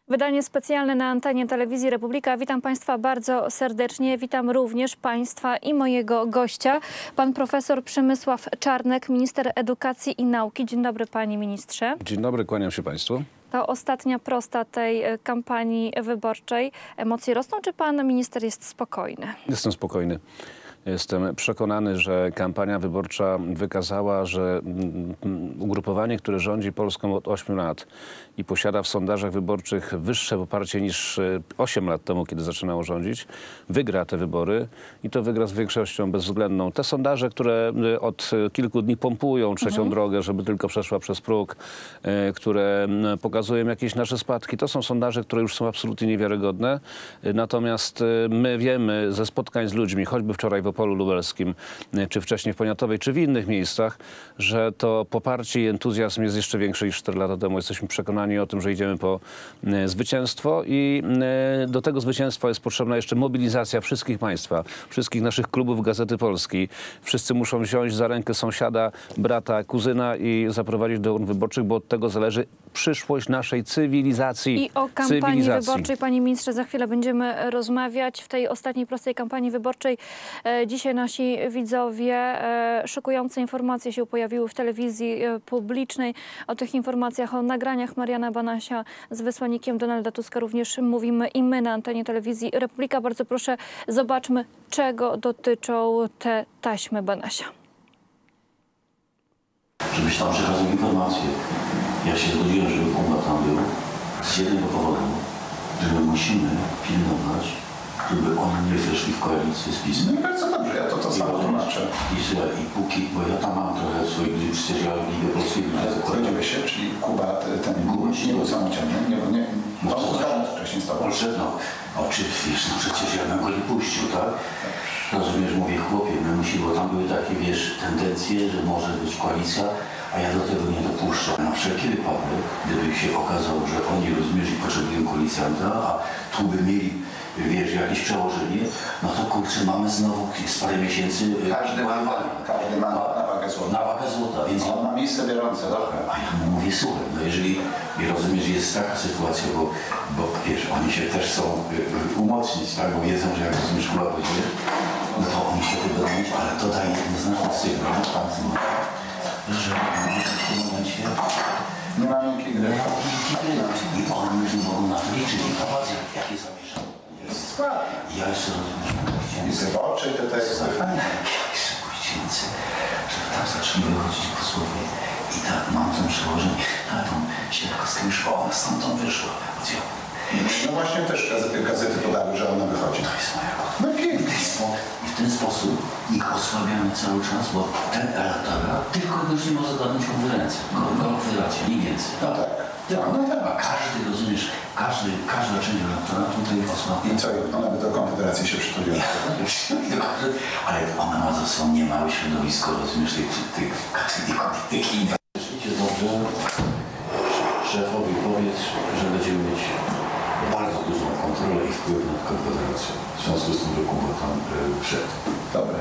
Wydanie specjalne na antenie Telewizji Republika. Witam Państwa bardzo serdecznie. Witam również Państwa i mojego gościa, pan profesor Przemysław Czarnek, minister edukacji i nauki. Dzień dobry, panie ministrze. Dzień dobry, kłaniam się Państwu. To ostatnia prosta tej kampanii wyborczej. Emocje rosną, czy pan minister jest spokojny? Jestem spokojny. Jestem przekonany, że kampania wyborcza wykazała, że ugrupowanie, które rządzi Polską od 8 lat i posiada w sondażach wyborczych wyższe poparcie niż 8 lat temu, kiedy zaczynało rządzić, wygra te wybory i to wygra z większością bezwzględną. Te sondaże, które od kilku dni pompują trzecią drogę, żeby tylko przeszła przez próg, które pokazują jakieś nasze spadki, to są sondaże, które już są absolutnie niewiarygodne. Natomiast my wiemy ze spotkań z ludźmi, choćby wczoraj w Opolu Lubelskim, czy wcześniej w Poniatowej, czy w innych miejscach, że to poparcie i entuzjazm jest jeszcze większy niż 4 lata temu. Jesteśmy przekonani o tym, że idziemy po zwycięstwo i do tego zwycięstwa jest potrzebna jeszcze mobilizacja wszystkich państwa, wszystkich naszych klubów Gazety Polskiej. Wszyscy muszą wziąć za rękę sąsiada, brata, kuzyna i zaprowadzić do urn wyborczych, bo od tego zależy przyszłość naszej cywilizacji. I o kampanii wyborczej, panie ministrze, za chwilę będziemy rozmawiać. W tej ostatniej prostej kampanii wyborczej dzisiaj nasi widzowie, szokujące informacje się pojawiły w telewizji publicznej. O tych informacjach, o nagraniach Mariana Banasia z wysłannikiem Donalda Tuska również mówimy i my na antenie Telewizji Republika. Bardzo proszę, zobaczmy, czego dotyczą te taśmy Banasia. Żebyś tam przekazał informację. Ja się zgodziłem, żeby Kuba tam był z jednego powodu, że my musimy pilnować, żeby oni nie weszli w koalicję z PiS-em. No i bardzo dobrze, ja to samo tłumaczę. I póki, bo ja tam mam trochę swoich ludzi, przecież ja w Ligę Polskiego. Zgodzimy się, czyli Kuba, ten nie był samodzielny, nie wcześniej z tobą. Potrzebno, wiesz, no przecież ja bym go nie puścił, tak? Rozumiesz, mówię, chłopie, my musimy, bo tam były takie, wiesz, tendencje, że może być koalicja, a ja do tego nie dopuszczam. Na wszelki wypadek, gdyby się okazało, że oni, rozumiesz, potrzebują koalicjanta, a tu by mieli, wiesz, jakieś przełożenie, no to kurczę, mamy znowu z parę miesięcy... Każdy ma na wagę złota. Na wagę złota, więc... On ma miejsce biorące, dobra. A ja mu mówię, słuchaj, no jeżeli, rozumiesz, jest taka sytuacja, bo wiesz, oni się też chcą umocnić, tak, bo wiedzą, że jak rozumiesz, kula będzie, no to oni się tu będą mieć, ale to daje jednoznaczny sygnał, że w tym momencie Nie ma miękkiej gry. i oni już nie mogą na to liczyć, i popatrz, jakie zamieszanie jest. Ja jeszcze rozumiesz, I wyborczy te teksty. że tak zaczęli wychodzić posłowie i tak mam tam przełożenie, ale tam Sierkowska już ona stamtąd wyszła. No właśnie też gazety podały, że ona wychodzi. To jest moja rola. No pięknie. I w ten sposób ich osłabiamy cały czas, bo ten elektorat tylko już nie może zadać konferencję. Konfederacja, nie więcej. No tak. No tak. A każdy, rozumiesz, każda część elektoratu tutaj osłabia. I co, ona by do Konfederacji się przytuliła? Ale ona ma za sobą niemałe środowisko, rozumiesz, tych innych. Wiecie dobrze, szefowi powiedz, że będziemy mieć bardzo dużą kontrolę i wpływ na Konfederację. W związku z tym, że Kuba tam wszedł. Dobra.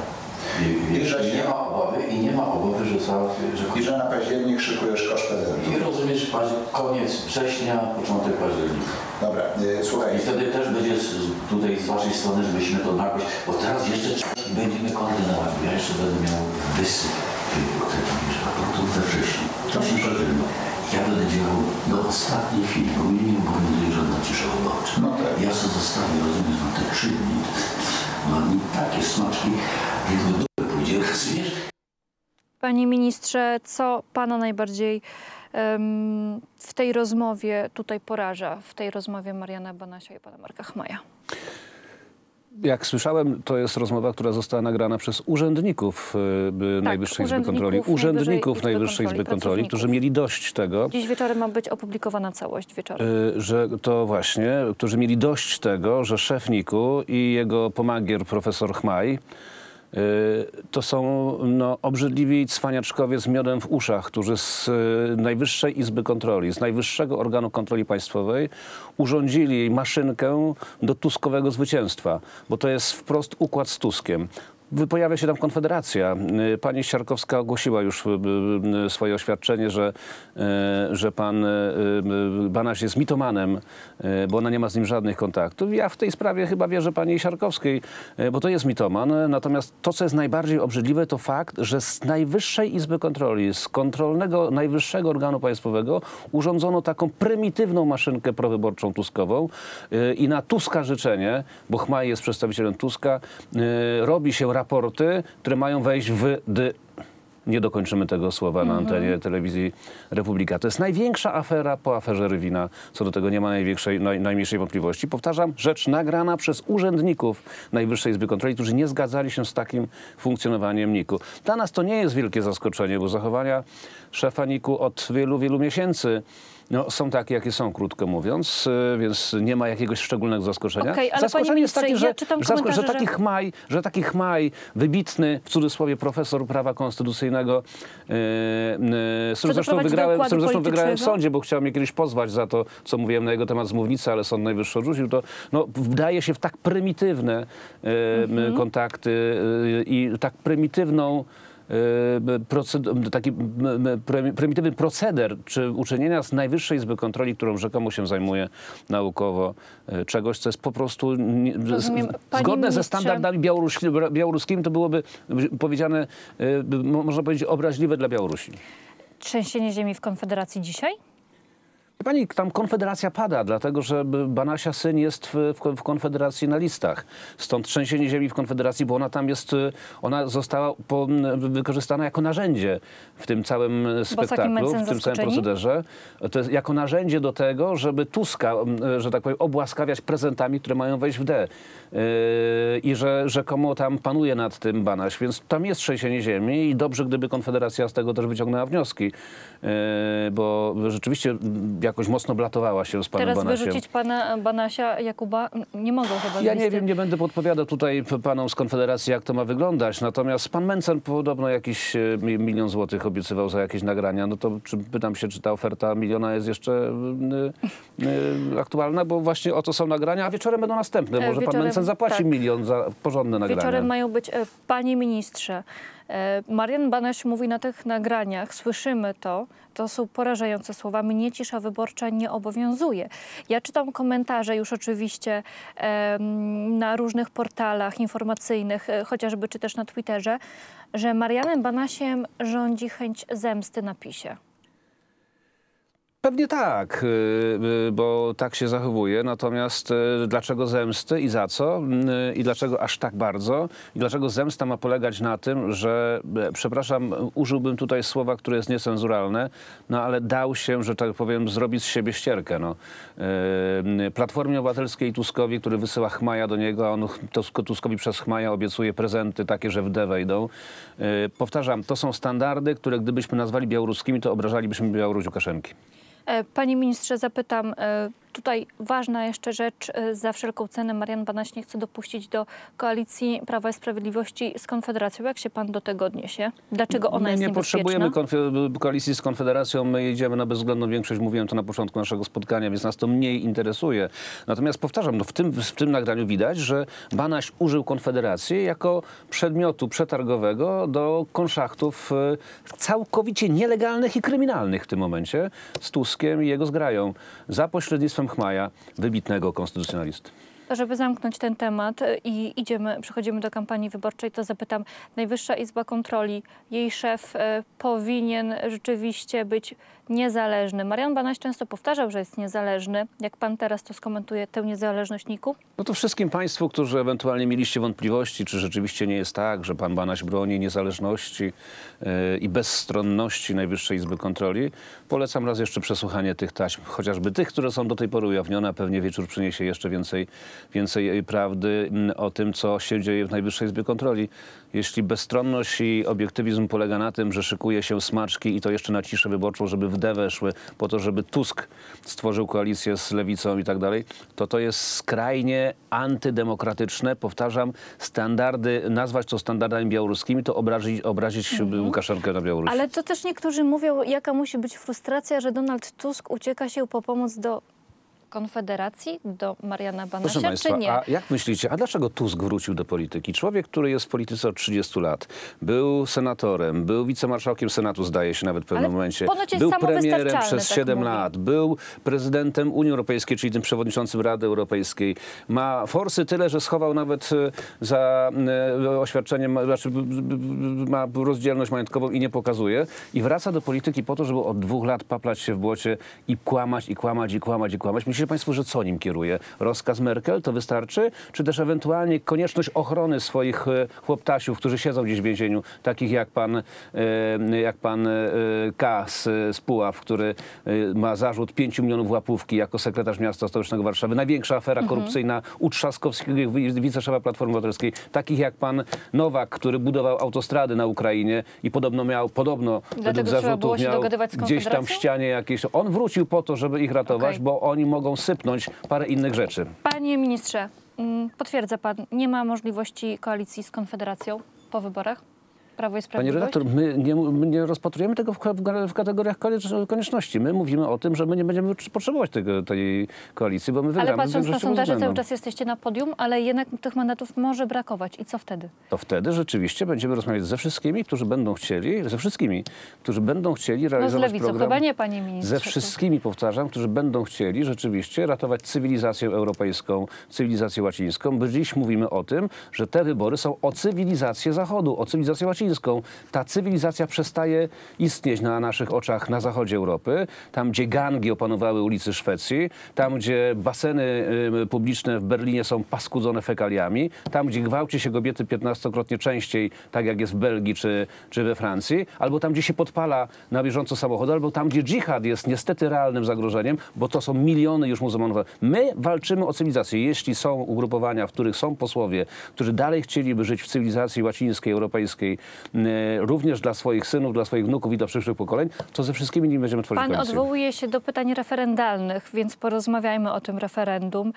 I nie ma obawy, że I że na październik szykujesz kosz prezydentu. I rozumiesz, koniec września, początek października. Dobra, słuchaj. I wtedy też będzie tutaj z waszej strony, żebyśmy to jakoś, bo teraz jeszcze będziemy koordynować, bo ja jeszcze będę miał wysyp tego raportu we wrześniu. To się października. Ja będę działał do ostatniej chwili, bo mnie nie obowiązuje żadna cisza wyborcza. No tak. Ja sobie zostawię, rozumiesz, na te 3 dni, mam takie smaczki, że w dupę pójdzie, rozumiesz? Panie ministrze, co pana najbardziej w tej rozmowie tutaj poraża, w tej rozmowie Mariana Banasia i pana Marka Chmaja? Jak słyszałem, to jest rozmowa, która została nagrana przez urzędników Najwyższej Izby Kontroli. Urzędników Najwyższej Izby Kontroli, którzy mieli dość tego. Dziś wieczorem ma być opublikowana całość wieczorem. Że to właśnie, którzy mieli dość tego, że szef NIK-u i jego pomagier profesor Chmaj to są obrzydliwi cwaniaczkowie z miodem w uszach, którzy z Najwyższej Izby Kontroli, z najwyższego organu kontroli państwowej urządzili maszynkę do tuskowego zwycięstwa, bo to jest wprost układ z Tuskiem. Pojawia się tam Konfederacja. Pani Siarkowska ogłosiła już swoje oświadczenie, że pan Banaś jest mitomanem, bo ona nie ma z nim żadnych kontaktów. Ja w tej sprawie chyba wierzę pani Siarkowskiej, bo to jest mitoman. Natomiast to, co jest najbardziej obrzydliwe, to fakt, że z Najwyższej Izby Kontroli, z kontrolnego najwyższego organu państwowego urządzono taką prymitywną maszynkę prowyborczą tuskową i na Tuska życzenie, bo Chmaj jest przedstawicielem Tuska, robi się raporty, które mają wejść nie dokończymy tego słowa na antenie telewizji Republika. To jest największa afera po aferze Rywina. Co do tego nie ma najmniejszej wątpliwości. Powtarzam, rzecz nagrana przez urzędników Najwyższej Izby Kontroli, którzy nie zgadzali się z takim funkcjonowaniem NIK-u. Dla nas to nie jest wielkie zaskoczenie, bo zachowania szefa NIK-u od wielu, wielu miesięcy są takie, jakie są, krótko mówiąc, więc nie ma jakiegoś szczególnego zaskoczenia. Okay, ale zaskoczenie jest takie, że taki Chmaj, wybitny, w cudzysłowie, profesor prawa konstytucyjnego, z którym zresztą wygrałem w sądzie, bo chciałem mnie kiedyś pozwać za to, co mówiłem na jego temat z mównicy, ale Sąd Najwyższy odrzucił to. Wdaje się w tak prymitywne kontakty i tak prymitywną taki prymitywny proceder, czy uczynienia z Najwyższej Izby Kontroli, którą rzekomo się zajmuje naukowo, czegoś, co jest po prostu zgodne ze standardami białoruskimi, to byłoby powiedziane, można powiedzieć, obraźliwe dla Białorusi. Trzęsienie ziemi w Konfederacji dzisiaj? Pani, tam Konfederacja pada, dlatego że Banasia syn jest w Konfederacji na listach. Stąd trzęsienie ziemi w Konfederacji, bo ona tam jest, ona została wykorzystana jako narzędzie w tym całym spektaklu, w tym całym procederze. To jest jako narzędzie do tego, żeby Tuska, że tak powiem, obłaskawiać prezentami, które mają wejść w D. I że rzekomo tam panuje nad tym Banaś, więc tam jest trzęsienie ziemi i dobrze, gdyby Konfederacja z tego też wyciągnęła wnioski, bo rzeczywiście jakoś mocno blatowała się z panem Banasiem. Teraz wyrzucić pana Banasia, Jakuba nie mogą chyba. Ja nie wiem, nie będę podpowiadał tutaj panom z Konfederacji, jak to ma wyglądać. Natomiast pan Mencen podobno jakiś 1 000 000 złotych obiecywał za jakieś nagrania. No to pytam się, czy ta oferta 1 000 000 jest jeszcze aktualna, bo właśnie oto są nagrania, a wieczorem będą następne. Może pan Mencen zapłaci 1 000 000 za porządne nagrania. Wieczorem mają być, panie ministrze, Marian Banaś mówi na tych nagraniach, słyszymy to są porażające słowa, mnie cisza wyborcza nie obowiązuje. Ja czytam komentarze już oczywiście na różnych portalach informacyjnych, chociażby czy też na Twitterze, że Marianem Banasiem rządzi chęć zemsty na PiS-ie. Pewnie tak, bo tak się zachowuje. Natomiast dlaczego zemsty i za co? I dlaczego aż tak bardzo? I dlaczego zemsta ma polegać na tym, że, przepraszam, użyłbym tutaj słowa, które jest niecenzuralne, no ale dał się, że tak powiem, zrobić z siebie ścierkę. No. Platformie Obywatelskiej i Tuskowi, który wysyła Chmaja do niego, a on Tuskowi przez Chmaja obiecuje prezenty takie, że w D wejdą. Powtarzam, to są standardy, które gdybyśmy nazwali białoruskimi, to obrażalibyśmy Białoruś Łukaszenki. Panie ministrze, zapytam, tutaj ważna jeszcze rzecz, za wszelką cenę Marian Banaś nie chce dopuścić do koalicji Prawa i Sprawiedliwości z Konfederacją. Jak się pan do tego odniesie? Dlaczego ona jest niebezpieczna? My nie potrzebujemy koalicji z Konfederacją, my jedziemy na bezwzględną większość, mówiłem to na początku naszego spotkania, więc nas to mniej interesuje. Natomiast powtarzam, no w tym nagraniu widać, że Banaś użył Konfederacji jako przedmiotu przetargowego do konszachtów całkowicie nielegalnych i kryminalnych w tym momencie z Tuskiem i jego zgrają za pośrednictwem Chmaja, wybitnego konstytucjonalisty. Żeby zamknąć ten temat i przechodzimy do kampanii wyborczej, to zapytam, Najwyższa Izba Kontroli, jej szef powinien rzeczywiście być niezależny. Marian Banaś często powtarzał, że jest niezależny. Jak pan teraz to skomentuje, tę niezależność NIK-u? No to wszystkim państwu, którzy ewentualnie mieliście wątpliwości, czy rzeczywiście nie jest tak, że pan Banaś broni niezależności i bezstronności Najwyższej Izby Kontroli, polecam raz jeszcze przesłuchanie tych taśm, chociażby tych, które są do tej pory ujawnione, a pewnie wieczór przyniesie jeszcze więcej prawdy o tym, co się dzieje w Najwyższej Izbie Kontroli. Jeśli bezstronność i obiektywizm polega na tym, że szykuje się smaczki i to jeszcze na ciszę wyborczą, żeby w D weszły, po to, żeby Tusk stworzył koalicję z Lewicą i tak dalej, to jest skrajnie antydemokratyczne. Powtarzam, nazwać to standardami białoruskimi, to obrazić Łukaszenkę na Białorusi. Ale to też niektórzy mówią, jaka musi być frustracja, że Donald Tusk ucieka się po pomoc do Konfederacji, do Mariana Proszę Banasia, państwa, czy nie? a jak myślicie, a dlaczego Tusk wrócił do polityki? Człowiek, który jest w polityce od 30 lat, był senatorem, był wicemarszałkiem Senatu, zdaje się nawet w pewnym momencie, ponoć jest był premierem samowystarczalny, przez tak 7 mówi. lat, był prezydentem Unii Europejskiej, czyli tym przewodniczącym Rady Europejskiej. Ma forsy tyle, że schował nawet za oświadczeniem, znaczy ma rozdzielność majątkową i nie pokazuje. I wraca do polityki po to, żeby od 2 lat paplać się w błocie i kłamać, i kłamać, i kłamać, i kłamać. Myślicie państwo, że co nim kieruje? Rozkaz Merkel to wystarczy? Czy też ewentualnie konieczność ochrony swoich chłoptasiów, którzy siedzą gdzieś w więzieniu, takich jak pan K. z Puław, który ma zarzut 5 milionów łapówki jako sekretarz miasta stołecznego Warszawy. Największa afera korupcyjna u Trzaskowskiego, wiceszefa Platformy Obywatelskiej. Takich jak pan Nowak, który budował autostrady na Ukrainie i podobno według zarzutów miał gdzieś tam w ścianie jakieś. On wrócił po to, żeby ich ratować, bo oni mogą sypnąć parę innych rzeczy. Panie ministrze, potwierdza pan, nie ma możliwości koalicji z Konfederacją po wyborach? Prawo i Panie Sprawiedliwość? redaktor, my nie rozpatrujemy tego w kategoriach konieczności. My mówimy o tym, że my nie będziemy potrzebować tej koalicji, bo my wygramy. Ale patrząc na sondaże, bezwzględną. cały czas jesteście na podium, ale jednak tych mandatów może brakować. I co wtedy? To wtedy rzeczywiście będziemy rozmawiać ze wszystkimi, którzy będą chcieli, realizować z lewicą program. chyba nie, panie ministrze. Ze wszystkimi, powtarzam, którzy będą chcieli rzeczywiście ratować cywilizację europejską, cywilizację łacińską. Bo dziś mówimy o tym, że te wybory są o cywilizację Zachodu, o cywilizację łacińską. Ta cywilizacja przestaje istnieć na naszych oczach na zachodzie Europy. Tam, gdzie gangi opanowały ulicy Szwecji, tam, gdzie baseny publiczne w Berlinie są paskudzone fekaliami, tam, gdzie gwałci się kobiety 15-krotnie częściej, tak jak jest w Belgii czy we Francji, albo tam, gdzie się podpala na bieżąco samochody, albo tam, gdzie dżihad jest niestety realnym zagrożeniem, bo to są miliony już muzułmanów. My walczymy o cywilizację. Jeśli są ugrupowania, w których są posłowie, którzy dalej chcieliby żyć w cywilizacji łacińskiej, europejskiej, również dla swoich synów, dla swoich wnuków i dla przyszłych pokoleń, to ze wszystkimi nimi będziemy tworzyć Pan koalicję. odwołuje się do pytań referendalnych, więc porozmawiajmy o tym referendum.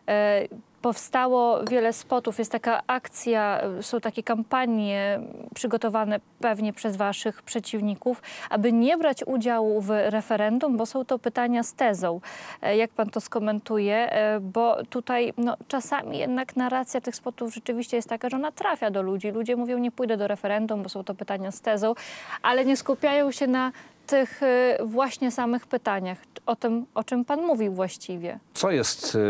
Powstało wiele spotów, jest taka akcja, są takie kampanie przygotowane pewnie przez waszych przeciwników, aby nie brać udziału w referendum, bo są to pytania z tezą. Jak pan to skomentuje? Bo tutaj czasami jednak narracja tych spotów rzeczywiście jest taka, że ona trafia do ludzi. Ludzie mówią, nie pójdę do referendum, bo są to pytania z tezą, ale nie skupiają się na tych właśnie samych pytaniach, o czym pan mówił właściwie. Co jest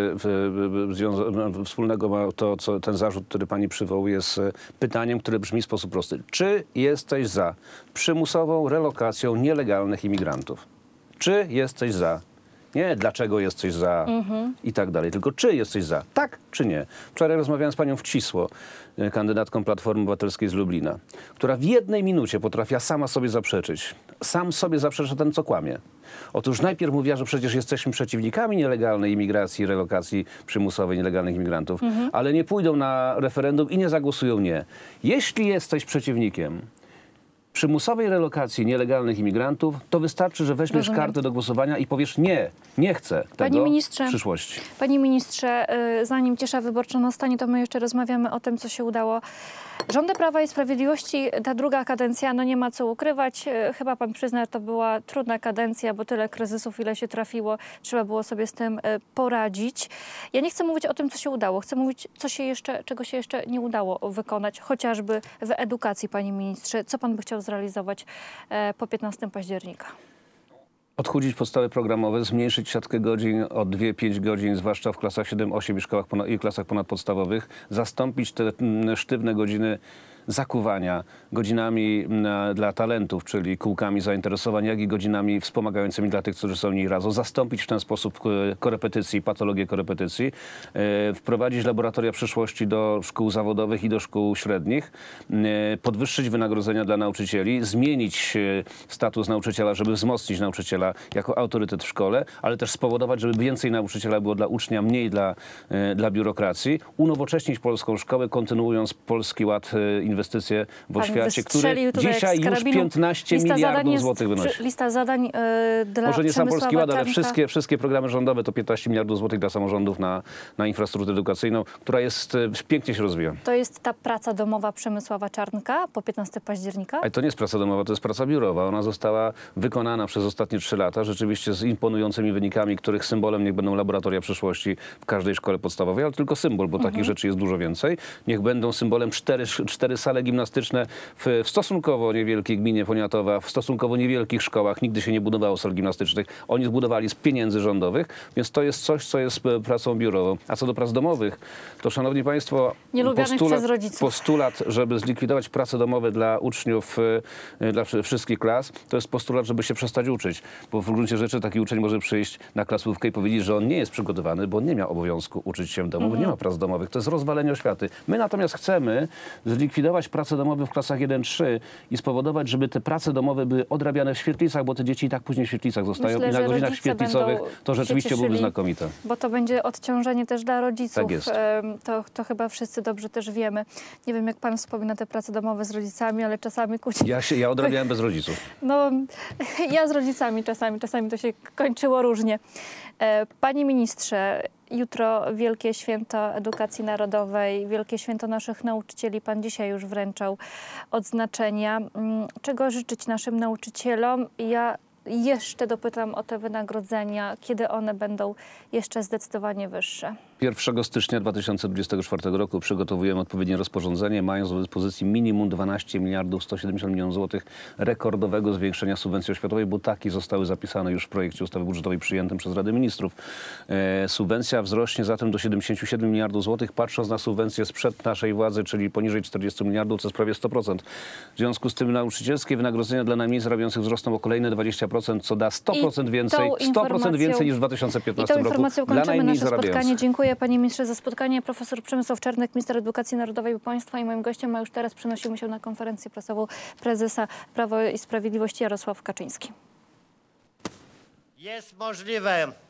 wspólnego ma to, ten zarzut, który pani przywołuje, z pytaniem, które brzmi w sposób prosty. Czy jesteś za przymusową relokacją nielegalnych imigrantów? Czy jesteś za? Nie dlaczego jesteś za i tak dalej, tylko czy jesteś za? Tak czy nie? Wczoraj rozmawiałem z panią Wcisło, kandydatką Platformy Obywatelskiej z Lublina, która w 1 minucie potrafiła sama sobie zaprzeczyć. Sam sobie zaprzecza ten, co kłamie. Otóż najpierw mówiła, że przecież jesteśmy przeciwnikami nielegalnej imigracji, relokacji przymusowej nielegalnych imigrantów, ale nie pójdą na referendum i nie zagłosują nie. Jeśli jesteś przeciwnikiem przymusowej relokacji nielegalnych imigrantów, to wystarczy, że weźmiesz kartę do głosowania i powiesz nie chcę tego w przyszłości. Panie ministrze, zanim cisza wyborcza nastanie, to my jeszcze rozmawiamy o tym, co się udało rządom Prawa i Sprawiedliwości. Ta druga kadencja, nie ma co ukrywać. Chyba pan przyzna, że to była trudna kadencja, bo tyle kryzysów, ile się trafiło, trzeba było sobie z tym poradzić. Ja nie chcę mówić o tym, co się udało. Chcę mówić, czego się jeszcze nie udało wykonać, chociażby w edukacji, panie ministrze. Co pan by chciał zrealizować po 15 października? Odchudzić podstawy programowe, zmniejszyć siatkę godzin o 2-5 godzin, zwłaszcza w klasach 7-8 i klasach ponadpodstawowych, zastąpić te sztywne godziny zakuwania godzinami dla talentów, czyli kółkami zainteresowań, jak i godzinami wspomagającymi dla tych, którzy są nie razem. Zastąpić w ten sposób korepetycji, patologię korepetycji. Wprowadzić laboratoria przyszłości do szkół zawodowych i do szkół średnich. Podwyższyć wynagrodzenia dla nauczycieli. Zmienić status nauczyciela, żeby wzmocnić nauczyciela jako autorytet w szkole, ale też spowodować, żeby więcej nauczyciela było dla ucznia, mniej dla biurokracji. Unowocześnić polską szkołę, kontynuując Polski Ład inwestycyjny inwestycje w Pan oświacie, który wystrzelił tutaj dzisiaj z już karabinu. 15 Lista zadań miliardów jest złotych wynosi. Lista zadań dla Może nie sam Polski Przemysława Ład, ale Czarnka. wszystkie programy rządowe to 15 miliardów złotych dla samorządów na infrastrukturę edukacyjną, która pięknie się rozwija. To jest ta praca domowa Przemysława Czarnka po 15 października? Ale to nie jest praca domowa, to jest praca biurowa. Ona została wykonana przez ostatnie 3 lata, rzeczywiście z imponującymi wynikami, których symbolem niech będą laboratoria przyszłości w każdej szkole podstawowej, ale tylko symbol, bo takich rzeczy jest dużo więcej. Niech będą symbolem 4 sale gimnastyczne w stosunkowo niewielkiej gminie Poniatowa, w stosunkowo niewielkich szkołach. Nigdy się nie budowało sal gimnastycznych. Oni zbudowali z pieniędzy rządowych, więc to jest coś, co jest pracą biurową. A co do prac domowych, to szanowni państwo, Nielubianych przez rodziców. postulat, żeby zlikwidować prace domowe dla uczniów, dla wszystkich klas, to jest postulat, żeby się przestać uczyć. Bo w gruncie rzeczy taki uczeń może przyjść na klasówkę i powiedzieć, że on nie jest przygotowany, bo on nie miał obowiązku uczyć się w domu, bo nie ma prac domowych. To jest rozwalenie oświaty. My natomiast chcemy zlikwidować prace domowe w klasach 1-3 i spowodować, żeby te prace domowe były odrabiane w świetlicach, bo te dzieci i tak później w świetlicach zostają. Myślę, i na że godzinach rodzice świetlicowych będą to się rzeczywiście byłoby cieszyli, znakomite. Bo to będzie odciążenie też dla rodziców. Tak jest. To chyba wszyscy dobrze też wiemy. Nie wiem, jak pan wspomina te prace domowe z rodzicami, ale czasami kłóci. Ja odrabiałem bez rodziców. No, ja z rodzicami czasami to się kończyło różnie. Panie ministrze, jutro Wielkie Święto Edukacji Narodowej, Wielkie Święto naszych nauczycieli. Pan dzisiaj już wręczał odznaczenia. Czego życzyć naszym nauczycielom? Ja jeszcze dopytam o te wynagrodzenia, kiedy one będą jeszcze zdecydowanie wyższe. 1 stycznia 2024 roku przygotowujemy odpowiednie rozporządzenie, mając do dyspozycji minimum 12 miliardów 170 milionów złotych rekordowego zwiększenia subwencji oświatowej, bo takie zostały zapisane już w projekcie ustawy budżetowej przyjętym przez Radę Ministrów. Subwencja wzrośnie zatem do 77 miliardów złotych, patrząc na subwencję sprzed naszej władzy, czyli poniżej 40 miliardów, co jest prawie 100%. W związku z tym nauczycielskie wynagrodzenia dla najmniej zarabiających wzrosną o kolejne 20%, co da 100% więcej, 100% więcej niż w 2015 roku. I tą informacją dla kończymy najmniej nasze spotkanie. zarabiających. Dziękuję panie ministrze za spotkanie. Profesor Przemysław Czarnek, minister edukacji narodowej i państwa i moim gościem, a już teraz przenosimy się na konferencję prasową prezesa Prawa i Sprawiedliwości Jarosław Kaczyński. Jest możliwe